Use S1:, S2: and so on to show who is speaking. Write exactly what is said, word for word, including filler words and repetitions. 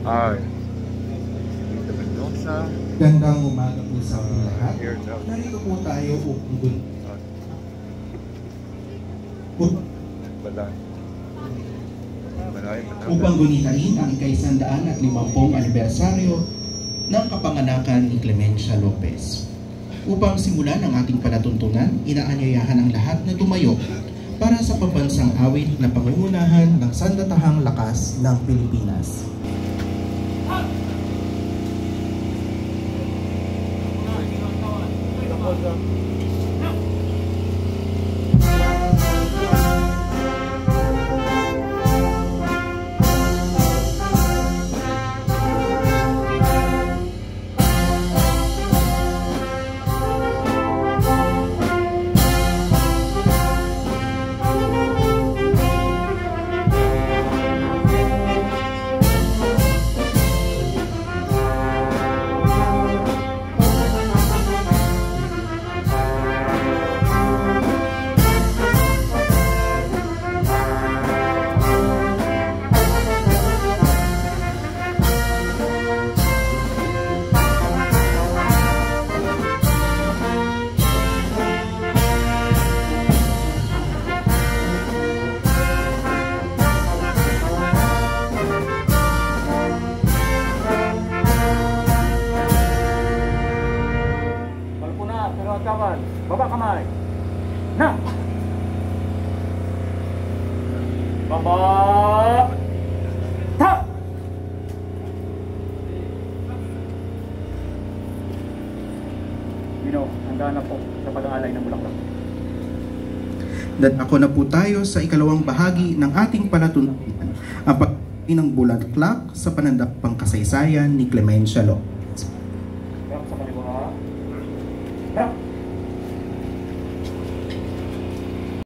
S1: Ay. Dito Mendoza.
S2: Gandang umaga po sa ating lahat.
S1: Here now.
S2: Narito po tayo upang dun.
S1: Balan.
S2: Upang gunitain ang ikaisandaan at limampung anibersaryo ng kapanganakan ni Clemencia Lopez. Upang simulan ang ating palatuntunan, inaanyayahan ang lahat na tumayo para sa pambansang awit na pangungunahan ng sandatahang lakas ng Pilipinas.
S3: Baba kamay. Na. Baba. Ta. Mino, handa na po sa pag-aalay ng bulaklak.
S2: Dan ako na po tayo sa ikalawang bahagi ng ating palatuntunan, ang pag-aalay ng bulaklak sa panandapang kasaysayan ni Clemencia Lopez.
S3: Sa kanila. Ta.